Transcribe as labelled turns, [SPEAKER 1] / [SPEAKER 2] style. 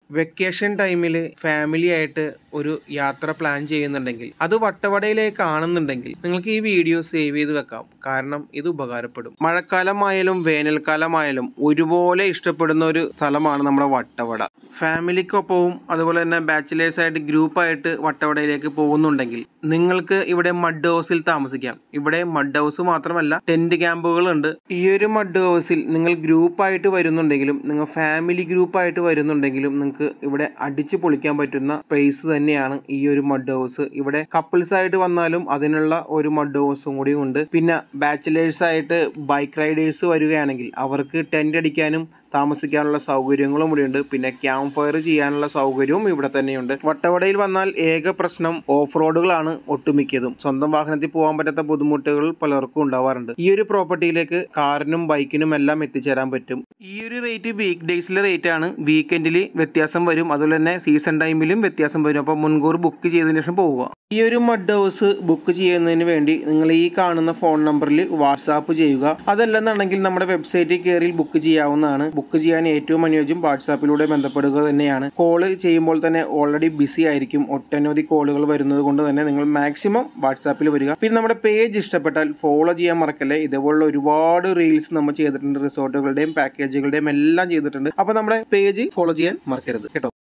[SPEAKER 1] Vacation ടൈമിൽ family ആയിട്ട് ഒരു യാത്ര പ്ലാൻ ചെയ്യുന്നുണ്ടെങ്കിൽ അത് വട്ടവടയിലേക്ക് ആണെന്നുണ്ടെങ്കിൽ നിങ്ങൾക്ക് ഈ വീഡിയോ സേവ് ചെയ്ത് വെക്കാം. കാരണം ഇത് ഉപകാരപ്പെടും. മഴക്കാലമായാലും വേനൽക്കാലമായാലും ഒരുപോലെ ഇഷ്ടപ്പെടുന്ന ഒരു സ്ഥലമാണ് നമ്മുടെ വട്ടവട. ഫാമിലിക്കൊപ്പവും അതുപോലെ തന്നെ ബാച്ചിലേഴ്സായിട്ട് ഗ്രൂപ്പായിട്ട് വട്ടവടയിലേക്ക് പോകുന്നുണ്ടെങ്കിൽ നിങ്ങൾക്ക് ഇവിടെ മഡ് ഹൗസിൽ താമസിക്കാം. ഇവിടെ മഡ് ഹൗസ് മാത്രമല്ല, ടെന്റ് ക്യാമ്പുകളുണ്ട്. ഈ ഒരു മഡ് ഹൗസിൽ നിങ്ങൾ ഗ്രൂപ്പായിട്ട് വരുന്നുണ്ടെങ്കിലും നിങ്ങൾ ഫാമിലി ഗ്രൂപ്പായിട്ട് വരുന്നുണ്ടെങ്കിലും നിങ്ങൾക്ക് ഇവിടെ അടിച്ചു പൊളിക്കാൻ പറ്റുന്ന സ്പേസ് തന്നെയാണ് ഈ ഒരു മഡ് ഹൗസ്. ഇവിടെ കപ്പിൾസ് ആയിട്ട് വന്നാലും അതിനുള്ള ഒരു മഡ് ഹൗസും കൂടി ഉണ്ട്. പിന്നെ ബാച്ചിലേഴ്സ് ആയിട്ട് ബൈക്ക് റൈഡേഴ്സ് വരികയാണെങ്കിൽ അവർക്ക് ടെന്റ് അടിക്കാനും താമസിക്കാനുള്ള സൗകര്യങ്ങളും ഇവിടെ ഉണ്ട്. പിന്നെ ക്യാമ്പ് ഫയർ ചെയ്യാനുള്ള സൗകര്യവും ഇവിടെ തന്നെയുണ്ട്. വട്ടവടയിൽ വന്നാൽ ഏക പ്രശ്നം ഓഫ് റോഡുകളാണ് ഒട്ടുമിക്കതും. സ്വന്തം വാഹനത്തിൽ പോകാൻ പറ്റാത്ത ബുദ്ധിമുട്ടുകൾ പലർക്കും ഉണ്ടാവാറുണ്ട്. ഈ ഒരു പ്രോപ്പർട്ടിയിലേക്ക് കാറിനും ബൈക്കിനും എല്ലാം എത്തിച്ചേരാൻ പറ്റും. ഈ ഒരു റേറ്റ് വീക്ക് ഡേയ്സിലെ റേറ്റ് ആണ്. വീക്കെൻഡിൽ വ്യത്യാസം വരും, അതുപോലെ തന്നെ സീസൺ ടൈമിലും വ്യത്യാസം വരും. അപ്പോൾ മുൻകൂർ ബുക്ക് ചെയ്തതിനു ശേഷം പോവുക. ഈ ഒരു മഡ് ഹൗസ് ബുക്ക് ചെയ്യുന്നതിന് വേണ്ടി നിങ്ങൾ ഈ കാണുന്ന ഫോൺ നമ്പറിൽ വാട്സാപ്പ് ചെയ്യുക. അതല്ലെന്നുണ്ടെങ്കിൽ നമ്മുടെ വെബ്സൈറ്റിൽ കയറി ബുക്ക് ചെയ്യാവുന്നതാണ്. ബുക്ക് ചെയ്യാൻ ഏറ്റവും അനുയോജ്യം വാട്സാപ്പിലൂടെ ബന്ധപ്പെടുക തന്നെയാണ്. കോള് ചെയ്യുമ്പോൾ തന്നെ ഓൾറെഡി ബിസി ആയിരിക്കും. ഒട്ടനവധി കോളുകൾ വരുന്നത് കൊണ്ട് തന്നെ നിങ്ങൾ മാക്സിമം വാട്സാപ്പിൽ വരിക. പിന്നെ നമ്മുടെ പേജ് ഇഷ്ടപ്പെട്ടാൽ ഫോളോ ചെയ്യാൻ മറക്കല്ലേ. ഇതേപോലുള്ള ഒരുപാട് റീൽസ് നമ്മൾ ചെയ്തിട്ടുണ്ട്. റിസോർട്ടുകളുടെയും പാക്കേജുകളുടെയും എല്ലാം ചെയ്തിട്ടുണ്ട്. അപ്പോൾ നമ്മുടെ പേജ് ഫോളോ ചെയ്യാൻ മറക്കരുത് കേട്ടോ.